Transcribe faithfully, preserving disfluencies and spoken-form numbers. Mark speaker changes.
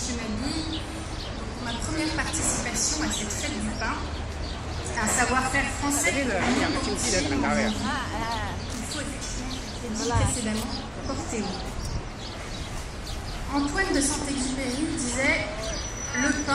Speaker 1: tu m'as dit, pour ma première participation à cette fête du pain, c'est un savoir-faire français qu'il faut effectivement, comme dit précédemment, porter haut. Antoine de Saint-Exupéry disait « Le pain